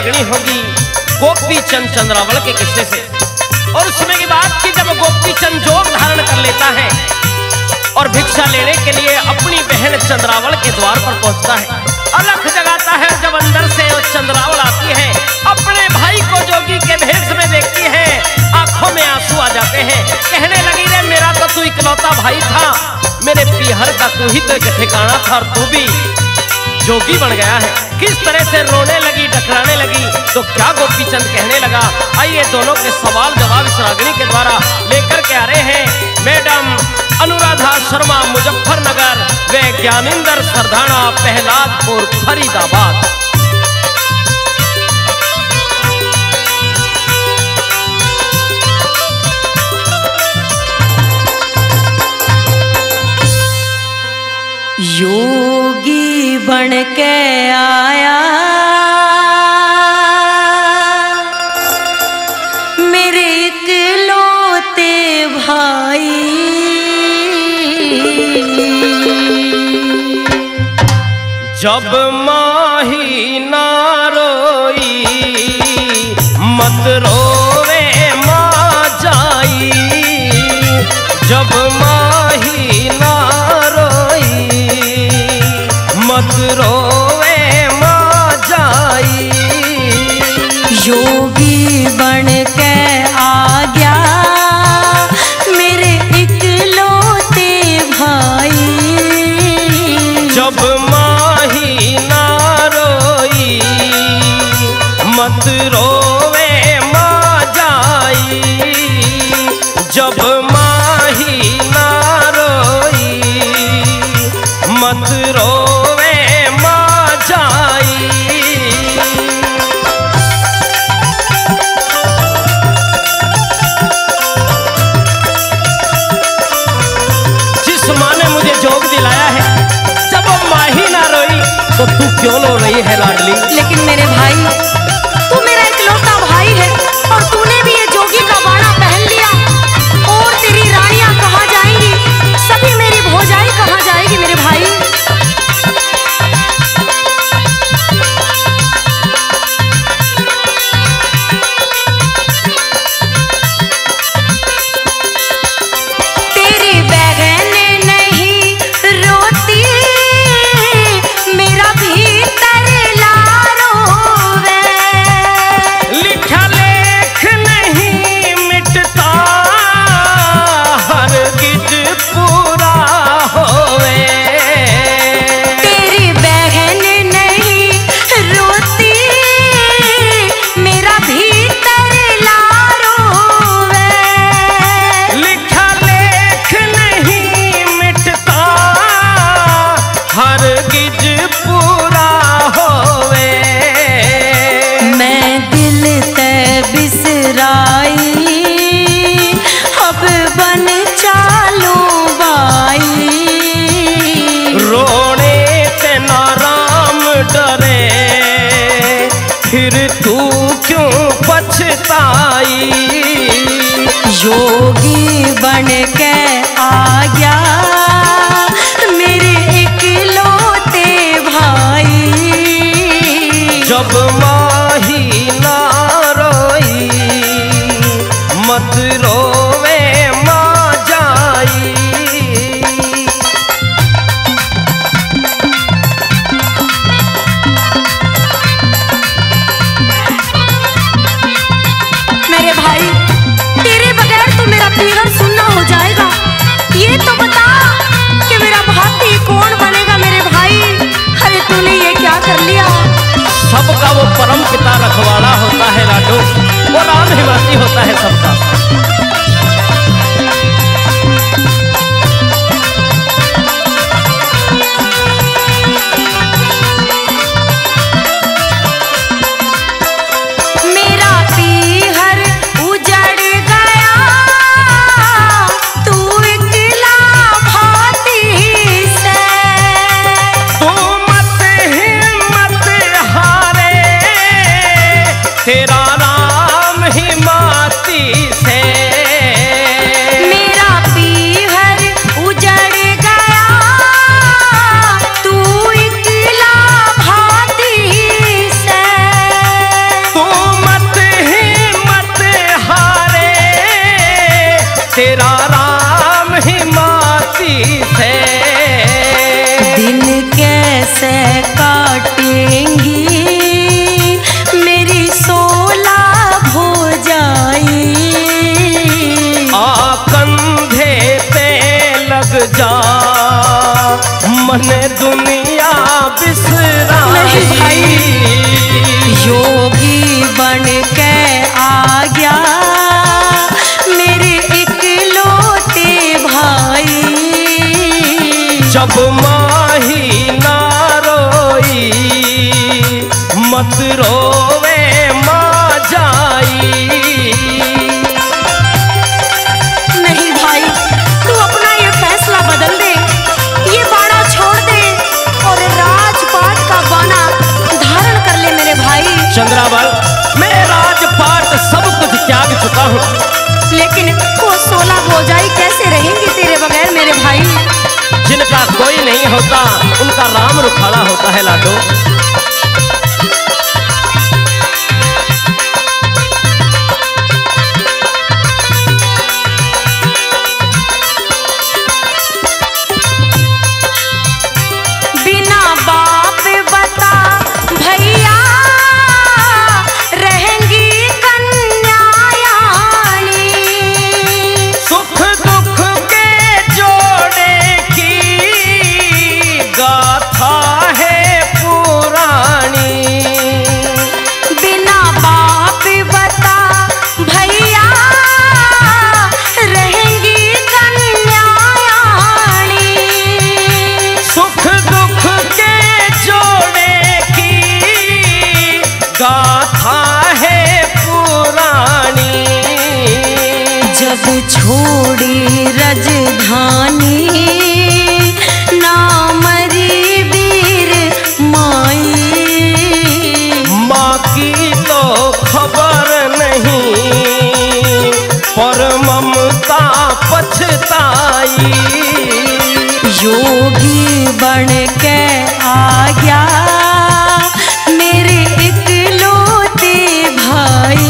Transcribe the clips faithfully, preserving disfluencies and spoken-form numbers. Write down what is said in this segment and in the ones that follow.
विसरागनी होगी गोपी चंद चंद्रावल के किस्से से। और उसमें की बात की जब गोपी चंद जोग धारण कर लेता है और भिक्षा लेने के लिए अपनी बहन चंद्रावल के द्वार पर पहुंचता है, अलख जगाता है। जब अंदर से चंद्रावल आती है, अपने भाई को जोगी के भेष में देखती है, आंखों में आंसू आ जाते हैं। कहने लगी रे मेरा तो तू इकलौता भाई था, मेरे पीहर का तू ही तो एक ठिकाना था और तू भी जोगी बन गया है। किस तरह से रोने लगी, डकराने लगी। तो क्या गोपी चंद कहने लगा, आइए दोनों के सवाल जवाब इस रागिनी के द्वारा लेकर के आ रहे हैं। मैडम अनुराधा शर्मा मुजफ्फरनगर व ज्ञानेंद्र सरदाना पहलादपुर फरीदाबाद। योगी बन के आया मेरे इकलौते भाई, जब माही ना रोई मत रोवे माँ जाई, जब माही ना रोई मत रोवे माँ जाई। योगी बन के आ गया मेरे इकलौते भाई, जब माही ना रोई मत रोवे माँ जाई, जब माही ना रोई मत रोवे माँ जाई। जिस माँ ने मुझे जोग दिलाया है, जब माही ना रोई तो तू क्यों रो रही है लाडली? लेकिन मेरे भाई तू मेरा इकलौता भाई है और तूने भी ये जोगी का बाड़ा पहन लिया। और तेरी रानियां कहाँ जाएंगी, सभी मेरी भौजाई कहाँ जाएगी मेरे भाई? तेरी बहन नहीं रोती मेरा भीतर ला रोवे, लिखा लेख नहीं मिटता हरगिज पूरा होवे। तेरी बहन नहीं रोती मेरा भीतर ला रोवे, लिखा लेख नहीं मिटता हरगिज पूरा होवे। मैं दिल ते बिसराई अब बन चालू बाई, रोने ते नाराम डरे फिर तू क्यों पछताई। योगी बन के आ गया मेरे इकलौते भाई, जब माही ना रोई मत रोवे माँ जाई। मेरे भाई तेरे बगैर तो मेरा पीहर सुन्ना हो जाएगा। ये तो जा मन दुनिया बिसराई। योगी बन के आ गया मेरे इकलौते भाई। जब माही ना रोई मत रोवे माँ जाई। नहीं भाई, तू अपना ये फैसला बदल दे, ये बाड़ा छोड़ दे और राजपाट का बाना धारण कर ले मेरे भाई। चंद्रावल, मैं राजपाट सब कुछ त्याग चुका हूँ, लेकिन वो सोलह भौजाई कैसे रहेंगी तेरे बगैर मेरे भाई? जिनका कोई नहीं होता उनका राम रुखाड़ा होता है लाडो। बिना बाप बता भैया रहेंगी कन्यायानी। सुख दुख के जोड़े की गाथा है पुरानी। बिना बाप बता भैया रहेंगी कन्यायानी। सुख दुख के जोड़े की गाथा है पुरानी। जब छोड़ी रजधानी ना मरी वीर माई। माँ की तो खबर नहीं पर ममता पछताई। योगी बन के आ गया मेरे इकलौते भाई।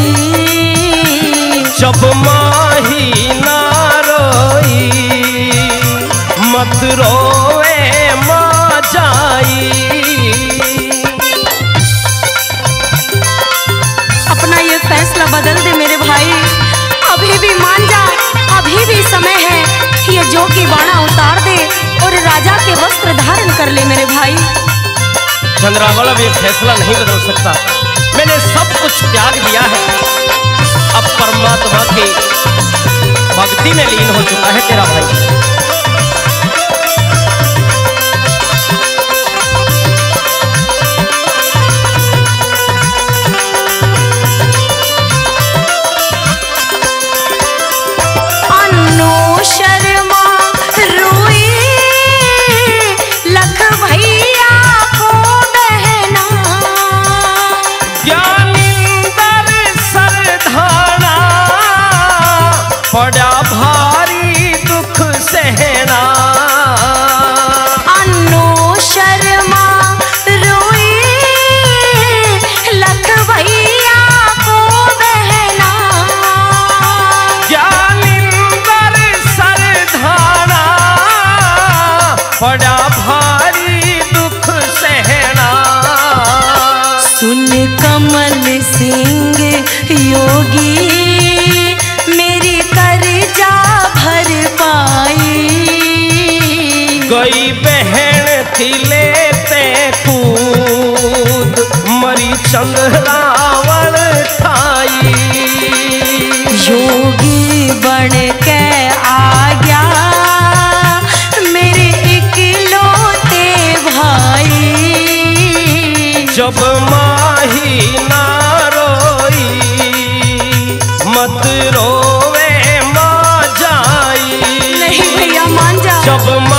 जब माही ना रोई मत रोए माँ जाई। अपना ये फैसला बदल दे मेरे भाई, अभी भी मान जा, अभी भी समय है। ये जो की बाणा उतार दे और राजा के वस्त्र धारण कर ले मेरे भाई। चंद्रावल, अब ये फैसला नहीं बदल सकता, मैंने सब कुछ त्याग दिया है। अब परमात्मा की भक्ति में लीन हो चुका है तेरा भाई। अन्नू शर्मा रोई लख भैया को बहना। ज्ञानिंदर सरधाना पड़ा भारी दुख सहना। अन्नू शर्मा रोई लख भैया को बहना। ज्ञानिंदर सरधाना पड़ा भारी दुख सहना। सुन कमल सिंह योगी मेरी कर्जा भर पाई। गई बहन थी लेते कूद मरी चंद्रावल ठाई। योगी बन के आ गया मेरे इकलौते भाई। जब माही ना रोई मत रोवे माँ जाई। नहीं भैया मान जा। जब